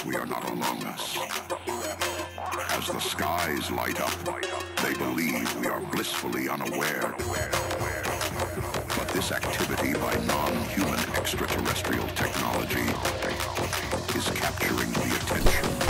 we are not among us. As the skies light up, they believe we are blissfully unaware. But this activity by non-human extraterrestrial technology is capturing the attention